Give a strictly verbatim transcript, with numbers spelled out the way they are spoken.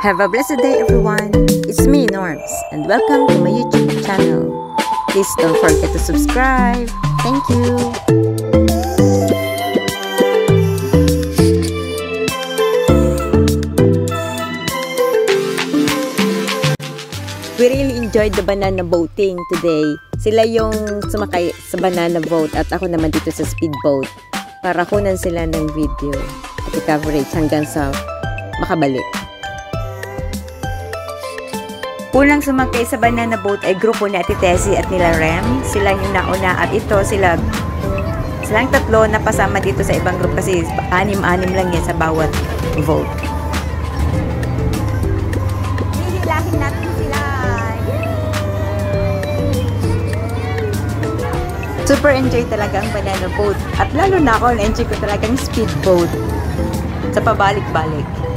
Have a blessed day, everyone. It's me, Norms, and welcome to my YouTube channel. Please don't forget to subscribe. Thank you. We really enjoyed the banana boating today. Sila yung sumakay sa banana boat at ako naman dito sa speedboat para kunan sila ng video at coverage hanggang sa makabalik. Unang sumakay sa banana boat ay grupo ni Ate Tessie at nila Rem. Sila yung nauna at ito sila silang tatlo na pasama dito sa ibang group kasi anim-anim lang yan sa bawat boat. Hihilahin natin sila. Super enjoy talaga ang banana boat at lalo na ako na-enjoy ko talaga ang speedboat sa pabalik-balik.